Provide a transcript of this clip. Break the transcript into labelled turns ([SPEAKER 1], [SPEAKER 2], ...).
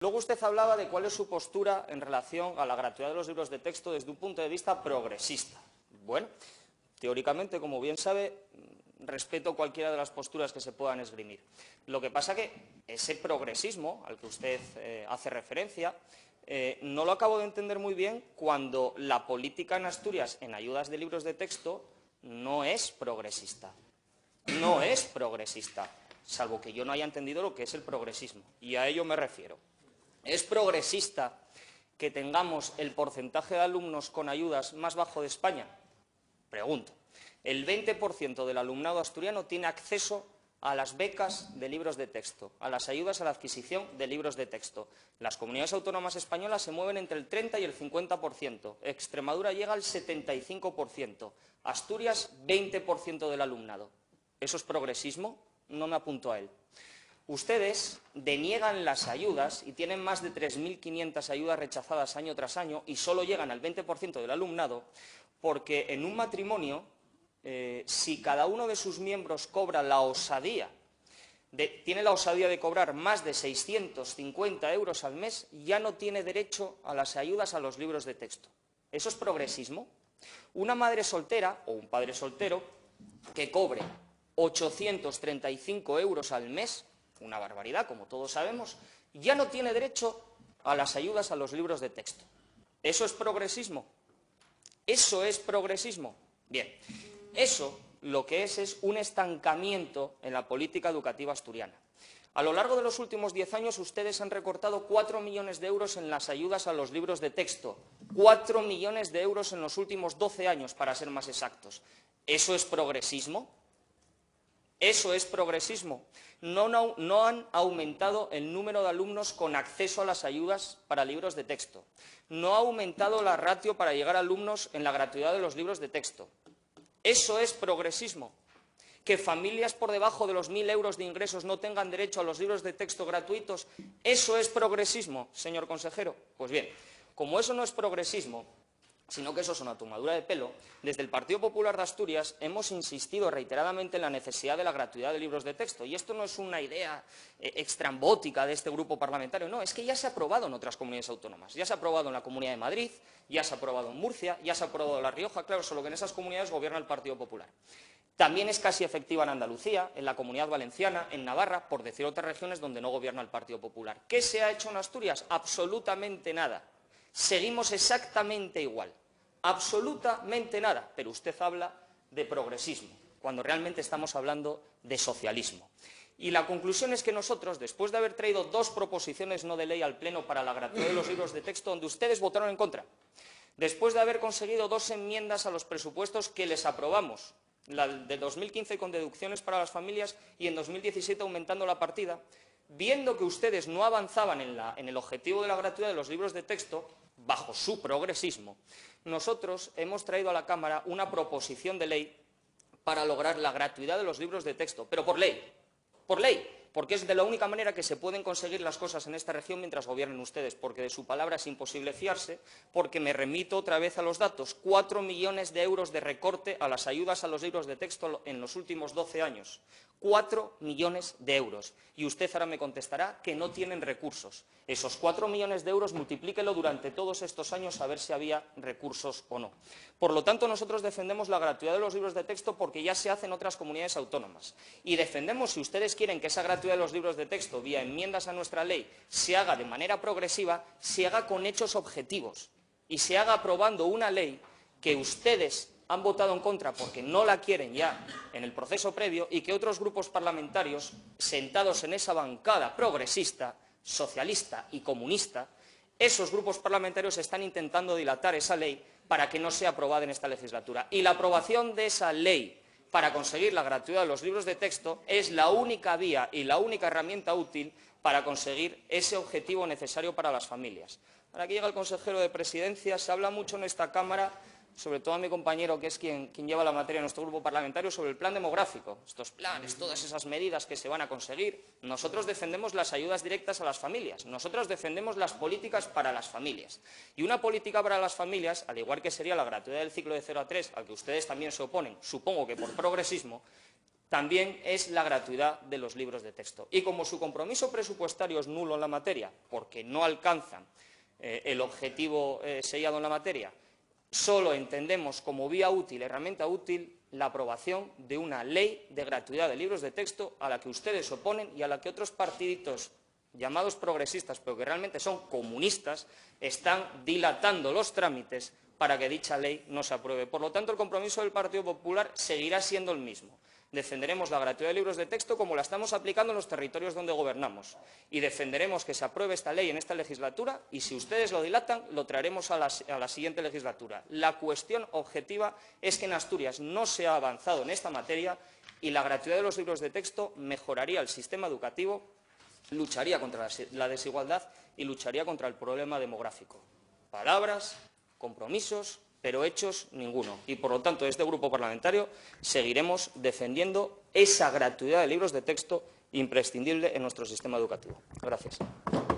[SPEAKER 1] Luego usted hablaba de cuál es su postura en relación a la gratuidad de los libros de texto desde un punto de vista progresista. Bueno, teóricamente, como bien sabe, respeto cualquiera de las posturas que se puedan esgrimir. Lo que pasa que ese progresismo al que usted hace referencia no lo acabo de entender muy bien cuando la política en Asturias en ayudas de libros de texto no es progresista. No es progresista, salvo que yo no haya entendido lo que es el progresismo, y a ello me refiero. ¿Es progresista que tengamos el porcentaje de alumnos con ayudas más bajo de España? Pregunto. El 20% del alumnado asturiano tiene acceso a las becas de libros de texto, a las ayudas a la adquisición de libros de texto. Las comunidades autónomas españolas se mueven entre el 30 y el 50%. Extremadura llega al 75%. Asturias, 20% del alumnado. ¿Eso es progresismo? No me apunto a él. Ustedes deniegan las ayudas y tienen más de 3.500 ayudas rechazadas año tras año y solo llegan al 20% del alumnado porque en un matrimonio, si cada uno de sus miembros cobra tiene la osadía de cobrar más de 650 euros al mes, ya no tiene derecho a las ayudas a los libros de texto. ¿Eso es progresismo? Una madre soltera o un padre soltero que cobre 835 euros al mes, una barbaridad, como todos sabemos, ya no tiene derecho a las ayudas a los libros de texto. ¿Eso es progresismo? ¿Eso es progresismo? Bien, eso lo que es un estancamiento en la política educativa asturiana. A lo largo de los últimos 10 años ustedes han recortado 4 millones de euros en las ayudas a los libros de texto. 4 millones de euros en los últimos 12 años, para ser más exactos. ¿Eso es progresismo? ¿Eso es progresismo? No han aumentado el número de alumnos con acceso a las ayudas para libros de texto. No ha aumentado la ratio para llegar a alumnos en la gratuidad de los libros de texto. ¿Eso es progresismo? ¿Que familias por debajo de los 1.000 euros de ingresos no tengan derecho a los libros de texto gratuitos? ¿Eso es progresismo, señor consejero? Pues bien, como eso no es progresismo, sino que eso es una tomadura de pelo, desde el Partido Popular de Asturias hemos insistido reiteradamente en la necesidad de la gratuidad de libros de texto. Y esto no es una idea extrambótica de este grupo parlamentario, no, es que ya se ha aprobado en otras comunidades autónomas. Ya se ha aprobado en la Comunidad de Madrid, ya se ha aprobado en Murcia, ya se ha aprobado en La Rioja, claro, solo que en esas comunidades gobierna el Partido Popular. También es casi efectiva en Andalucía, en la Comunidad Valenciana, en Navarra, por decir otras regiones donde no gobierna el Partido Popular. ¿Qué se ha hecho en Asturias? Absolutamente nada. Seguimos exactamente igual. Absolutamente nada. Pero usted habla de progresismo, cuando realmente estamos hablando de socialismo. Y la conclusión es que nosotros, después de haber traído 2 proposiciones no de ley al Pleno para la gratuidad de los libros de texto, donde ustedes votaron en contra, después de haber conseguido 2 enmiendas a los presupuestos que les aprobamos, la de 2015 con deducciones para las familias y en 2017 aumentando la partida, viendo que ustedes no avanzaban en el objetivo de la gratuidad de los libros de texto, bajo su progresismo, nosotros hemos traído a la Cámara una proposición de ley para lograr la gratuidad de los libros de texto, pero por ley, porque es de la única manera que se pueden conseguir las cosas en esta región mientras gobiernen ustedes, porque de su palabra es imposible fiarse, porque me remito otra vez a los datos, 4 millones de euros de recorte a las ayudas a los libros de texto en los últimos 12 años. 4 millones de euros. Y usted ahora me contestará que no tienen recursos. Esos 4 millones de euros multiplíquelo durante todos estos años a ver si había recursos o no. Por lo tanto, nosotros defendemos la gratuidad de los libros de texto porque ya se hace en otras comunidades autónomas. Y defendemos, si ustedes quieren que esa gratuidad de los libros de texto, vía enmiendas a nuestra ley, se haga de manera progresiva, se haga con hechos objetivos y se haga aprobando una ley que ustedes han votado en contra porque no la quieren ya en el proceso previo y que otros grupos parlamentarios sentados en esa bancada progresista, socialista y comunista, esos grupos parlamentarios están intentando dilatar esa ley para que no sea aprobada en esta legislatura. Y la aprobación de esa ley para conseguir la gratuidad de los libros de texto es la única vía y la única herramienta útil para conseguir ese objetivo necesario para las familias. Ahora que llega el consejero de Presidencia, se habla mucho en esta Cámara, sobre todo a mi compañero, que es quien lleva la materia en nuestro grupo parlamentario, sobre el plan demográfico. Estos planes, todas esas medidas que se van a conseguir. Nosotros defendemos las ayudas directas a las familias. Nosotros defendemos las políticas para las familias. Y una política para las familias, al igual que sería la gratuidad del ciclo de 0 a 3, al que ustedes también se oponen, supongo que por progresismo, también es la gratuidad de los libros de texto. Y como su compromiso presupuestario es nulo en la materia, porque no alcanzan el objetivo sellado en la materia, solo entendemos como vía útil, herramienta útil, la aprobación de una ley de gratuidad de libros de texto a la que ustedes se oponen y a la que otros partiditos llamados progresistas, pero que realmente son comunistas, están dilatando los trámites para que dicha ley no se apruebe. Por lo tanto, el compromiso del Partido Popular seguirá siendo el mismo. Defenderemos la gratuidad de libros de texto como la estamos aplicando en los territorios donde gobernamos y defenderemos que se apruebe esta ley en esta legislatura y, si ustedes lo dilatan, lo traeremos a la siguiente legislatura. La cuestión objetiva es que en Asturias no se ha avanzado en esta materia y la gratuidad de los libros de texto mejoraría el sistema educativo, lucharía contra la desigualdad y lucharía contra el problema demográfico. Palabras, compromisos, pero hechos ninguno. Y, por lo tanto, este grupo parlamentario seguiremos defendiendo esa gratuidad de libros de texto imprescindible en nuestro sistema educativo. Gracias.